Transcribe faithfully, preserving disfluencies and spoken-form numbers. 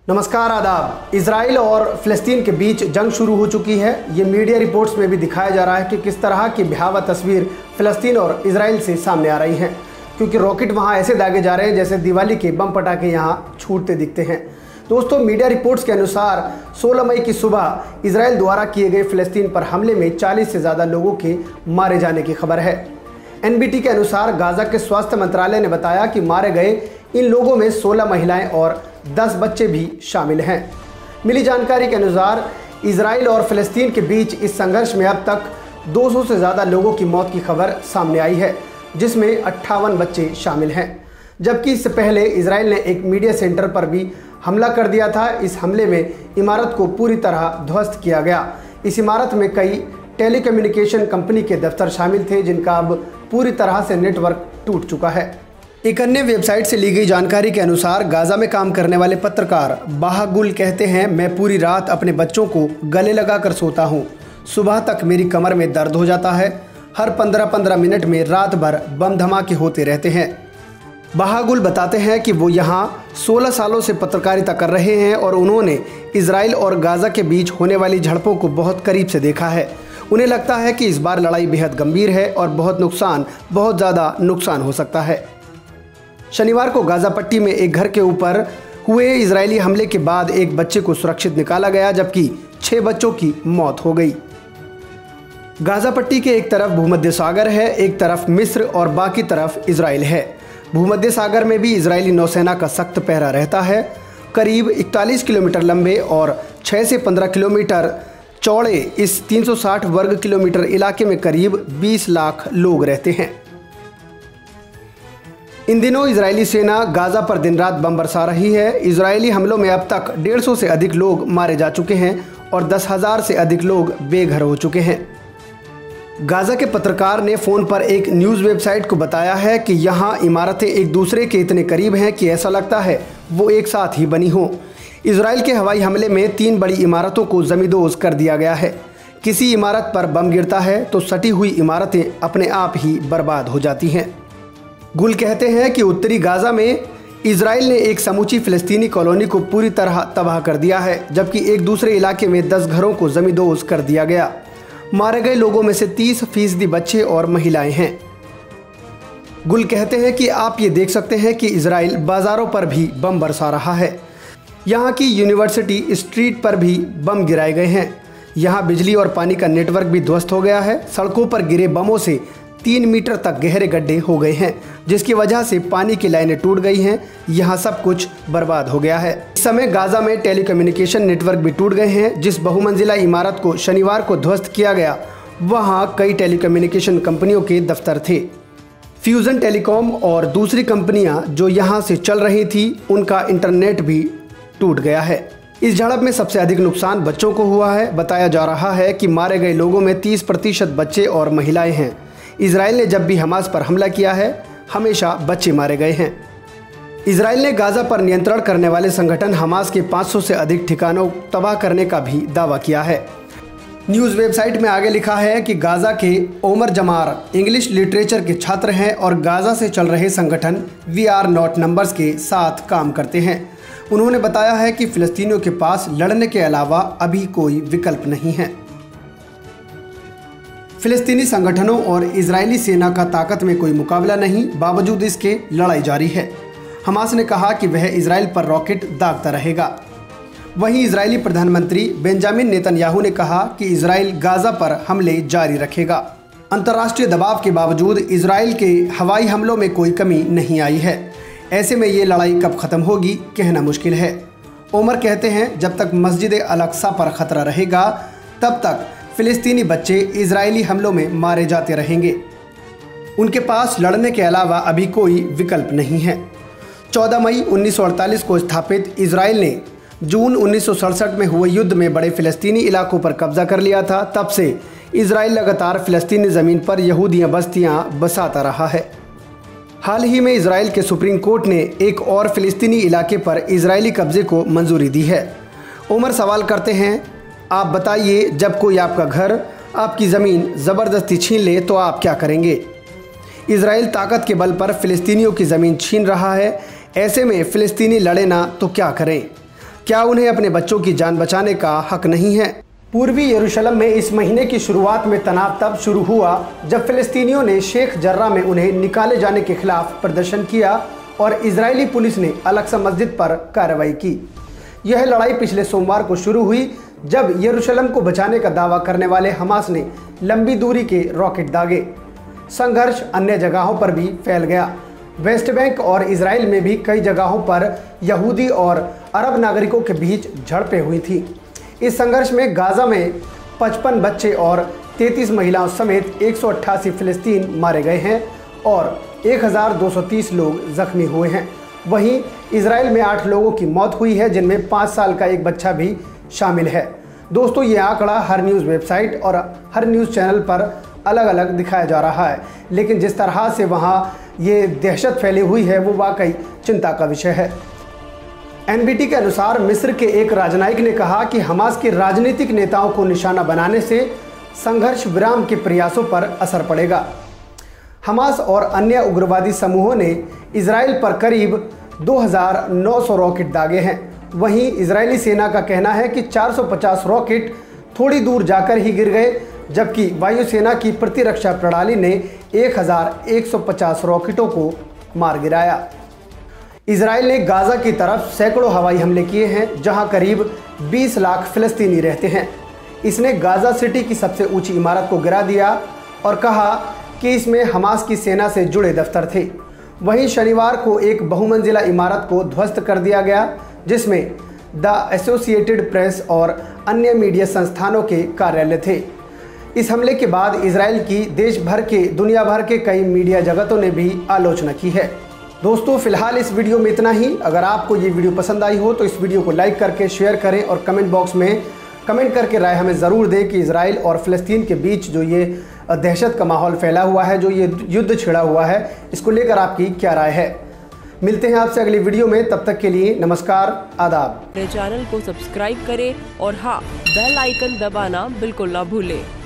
नमस्कार, आदाब। इजराइल और फ़लस्तीन के बीच जंग शुरू हो चुकी है। ये मीडिया रिपोर्ट्स में भी दिखाया जा रहा है कि किस तरह की भयावह तस्वीर फ़लस्तीन और इजराइल से सामने आ रही है, क्योंकि रॉकेट वहाँ ऐसे दागे जा रहे हैं जैसे दिवाली के बम पटाखे यहाँ छूटते दिखते हैं। दोस्तों, मीडिया रिपोर्ट्स के अनुसार सोलह मई की सुबह इजराइल द्वारा किए गए फ़लस्तीन पर हमले में चालीस से ज़्यादा लोगों के मारे जाने की खबर है। एन बी टी के अनुसार गाज़ा के स्वास्थ्य मंत्रालय ने बताया कि मारे गए इन लोगों में सोलह महिलाएं और दस बच्चे भी शामिल हैं। मिली जानकारी के अनुसार इजराइल और फ़लस्तीन के बीच इस संघर्ष में अब तक दो सौ से ज़्यादा लोगों की मौत की खबर सामने आई है, जिसमें अट्ठावन बच्चे शामिल हैं। जबकि इससे पहले इजराइल ने एक मीडिया सेंटर पर भी हमला कर दिया था। इस हमले में इमारत को पूरी तरह ध्वस्त किया गया। इस इमारत में कई टेलीकम्युनिकेशन कंपनी के दफ्तर शामिल थे, जिनका अब पूरी तरह से नेटवर्क टूट चुका है। एक अन्य वेबसाइट से ली गई जानकारी के अनुसार गाज़ा में काम करने वाले पत्रकार बाहागुल कहते हैं, मैं पूरी रात अपने बच्चों को गले लगाकर सोता हूँ। सुबह तक मेरी कमर में दर्द हो जाता है। हर पंद्रह पंद्रह मिनट में रात भर बम धमाके होते रहते हैं। बाहागुल बताते हैं कि वो यहाँ सोलह सालों से पत्रकारिता कर रहे हैं और उन्होंने इजराइल और गाज़ा के बीच होने वाली झड़पों को बहुत करीब से देखा है। उन्हें लगता है कि इस बार लड़ाई बेहद गंभीर है और बहुत नुकसान बहुत ज़्यादा नुकसान हो सकता है। शनिवार को गाज़ा पट्टी में एक घर के ऊपर हुए इजरायली हमले के बाद एक बच्चे को सुरक्षित निकाला गया, जबकि छः बच्चों की मौत हो गई। गाज़ा पट्टी के एक तरफ भूमध्य सागर है, एक तरफ मिस्र और बाकी तरफ इजराइल है। भूमध्य सागर में भी इजरायली नौसेना का सख्त पहरा रहता है। करीब इकतालीस किलोमीटर लंबे और छः से पंद्रह किलोमीटर चौड़े इस तीन सौ साठ वर्ग किलोमीटर इलाके में करीब बीस लाख लोग रहते हैं। इन दिनों इजरायली सेना गाज़ा पर दिन रात बम बरसा रही है। इजरायली हमलों में अब तक डेढ़ सौ से अधिक लोग मारे जा चुके हैं और दस हज़ार से अधिक लोग बेघर हो चुके हैं। गाज़ा के पत्रकार ने फ़ोन पर एक न्यूज़ वेबसाइट को बताया है कि यहाँ इमारतें एक दूसरे के इतने करीब हैं कि ऐसा लगता है वो एक साथ ही बनी हों। इजराइल के हवाई हमले में तीन बड़ी इमारतों को ज़मींदोज़ कर दिया गया है। किसी इमारत पर बम गिरता है तो सटी हुई इमारतें अपने आप ही बर्बाद हो जाती हैं। गुल कहते हैं कि उत्तरी गाज़ा में इजराइल ने एक समूची फ़लस्तीनी कॉलोनी को पूरी तरह तबाह कर दिया है, जबकि एक दूसरे इलाके में दस घरों को ज़मींदोज़ कर दिया गया। मारे गए लोगों में से तीस फीसदी बच्चे और महिलाएं हैं। गुल कहते हैं कि आप ये देख सकते हैं कि इजराइल बाज़ारों पर भी बम बरसा रहा है। यहाँ की यूनिवर्सिटी स्ट्रीट पर भी बम गिराए गए हैं। यहाँ बिजली और पानी का नेटवर्क भी ध्वस्त हो गया है। सड़कों पर गिरे बमों से तीन मीटर तक गहरे गड्ढे हो गए हैं, जिसकी वजह से पानी की लाइनें टूट गई हैं। यहाँ सब कुछ बर्बाद हो गया है। इस समय गाज़ा में टेलीकम्युनिकेशन नेटवर्क भी टूट गए हैं। जिस बहुमंजिला इमारत को शनिवार को ध्वस्त किया गया, वहाँ कई टेलीकम्युनिकेशन कंपनियों के दफ्तर थे। फ्यूजन टेलीकॉम और दूसरी कंपनियाँ जो यहाँ से चल रही थी, उनका इंटरनेट भी टूट गया है। इस झड़प में सबसे अधिक नुकसान बच्चों को हुआ है। बताया जा रहा है कि मारे गए लोगों में तीस प्रतिशत बच्चे और महिलाएं हैं। इजराइल ने जब भी हमास पर हमला किया है, हमेशा बच्चे मारे गए हैं। इजराइल ने गाज़ा पर नियंत्रण करने वाले संगठन हमास के पाँच सौ से अधिक ठिकानों तबाह करने का भी दावा किया है। न्यूज़ वेबसाइट में आगे लिखा है कि गाज़ा के ओमर जमार इंग्लिश लिटरेचर के छात्र हैं और गाज़ा से चल रहे संगठन वी आर नॉट नंबर्स के साथ काम करते हैं। उन्होंने बताया है कि फ़लस्तीनियों के पास लड़ने के अलावा अभी कोई विकल्प नहीं है। फ़लस्तीनी संगठनों और इजरायली सेना का ताकत में कोई मुकाबला नहीं, बावजूद इसके लड़ाई जारी है। हमास ने कहा कि वह इजराइल पर रॉकेट दागता रहेगा। वहीं इजरायली प्रधानमंत्री बेंजामिन नेतन्याहू ने कहा कि इजराइल गाज़ा पर हमले जारी रखेगा। अंतर्राष्ट्रीय दबाव के बावजूद इजराइल के हवाई हमलों में कोई कमी नहीं आई है। ऐसे में ये लड़ाई कब ख़त्म होगी, कहना मुश्किल है। ओमर कहते हैं, जब तक मस्जिद अल-अक्सा पर ख़तरा रहेगा, तब तक फ़िलिस्तीनी बच्चे इजरायली हमलों में मारे जाते रहेंगे। उनके पास लड़ने के अलावा अभी कोई विकल्प नहीं है। चौदह मई उन्नीस सौ अड़तालीस को स्थापित इजराइल ने जून उन्नीस सौ सड़सठ में हुए युद्ध में बड़े फ़िलिस्तीनी इलाकों पर कब्जा कर लिया था। तब से इजराइल लगातार फ़िलिस्तीनी ज़मीन पर यहूदियाँ बस्तियाँ बसाता रहा है। हाल ही में इजराइल के सुप्रीम कोर्ट ने एक और फ़िलिस्तीनी इलाके पर इजरायली कब्जे को मंजूरी दी है। उमर सवाल करते हैं, आप बताइए, जब कोई आपका घर, आपकी ज़मीन ज़बरदस्ती छीन ले तो आप क्या करेंगे? इजराइल ताकत के बल पर फ़िलिस्तीनियों की ज़मीन छीन रहा है। ऐसे में फ़िलिस्तीनी लड़े ना तो क्या करें? क्या उन्हें अपने बच्चों की जान बचाने का हक नहीं है? पूर्वी यरूशलेम में इस महीने की शुरुआत में तनाव तब शुरू हुआ जब फिलिस्तीनियों ने शेख जर्रा में उन्हें निकाले जाने के खिलाफ प्रदर्शन किया और इजरायली पुलिस ने अल-अक्सा मस्जिद पर कार्रवाई की। यह लड़ाई पिछले सोमवार को शुरू हुई जब यरूशलेम को बचाने का दावा करने वाले हमास ने लंबी दूरी के रॉकेट दागे। संघर्ष अन्य जगहों पर भी फैल गया। वेस्ट बैंक और इजराइल में भी कई जगहों पर यहूदी और अरब नागरिकों के बीच झड़पें हुई थी। इस संघर्ष में गाजा में पचपन बच्चे और तैंतीस महिलाओं समेत एक सौ अट्ठासी फिलिस्तीन मारे गए हैं और एक हज़ार दो सौ तीस लोग जख्मी हुए हैं। वहीं इजराइल में आठ लोगों की मौत हुई है, जिनमें पाँच साल का एक बच्चा भी शामिल है। दोस्तों, ये आंकड़ा हर न्यूज़ वेबसाइट और हर न्यूज़ चैनल पर अलग अलग दिखाया जा रहा है, लेकिन जिस तरह से वहाँ ये दहशत फैली हुई है वो वाकई चिंता का विषय है। एन बी टी के अनुसार मिस्र के एक राजनयिक ने कहा कि हमास के राजनीतिक नेताओं को निशाना बनाने से संघर्ष विराम के प्रयासों पर असर पड़ेगा। हमास और अन्य उग्रवादी समूहों ने इजराइल पर करीब दो हज़ार नौ सौ रॉकेट दागे हैं। वहीं इजरायली सेना का कहना है कि चार सौ पचास रॉकेट थोड़ी दूर जाकर ही गिर गए, जबकि वायुसेना की प्रतिरक्षा प्रणाली ने एक हज़ार एक सौ पचास रॉकेटों को मार गिराया। इजराइल ने गाजा की तरफ सैकड़ों हवाई हमले किए हैं, जहां करीब बीस लाख फिलिस्तीनी रहते हैं। इसने गाजा सिटी की सबसे ऊंची इमारत को गिरा दिया और कहा कि इसमें हमास की सेना से जुड़े दफ्तर थे। वहीं शनिवार को एक बहुमंजिला इमारत को ध्वस्त कर दिया गया, जिसमें द एसोसिएटेड प्रेस और अन्य मीडिया संस्थानों के कार्यालय थे। इस हमले के बाद इजराइल की देश भर के दुनिया भर के कई मीडिया जगतों ने भी आलोचना की है। दोस्तों, फिलहाल इस वीडियो में इतना ही। अगर आपको ये वीडियो पसंद आई हो तो इस वीडियो को लाइक करके शेयर करें और कमेंट बॉक्स में कमेंट करके राय हमें ज़रूर दें कि इजराइल और फ़लस्तीन के बीच जो ये दहशत का माहौल फैला हुआ है, जो ये युद्ध छिड़ा हुआ है, इसको लेकर आपकी क्या राय है। मिलते हैं आपसे अगली वीडियो में, तब तक के लिए नमस्कार, आदाब। मेरे चैनल को सब्सक्राइब करें और हाँ, बेल आइकन दबाना बिल्कुल ना भूलें।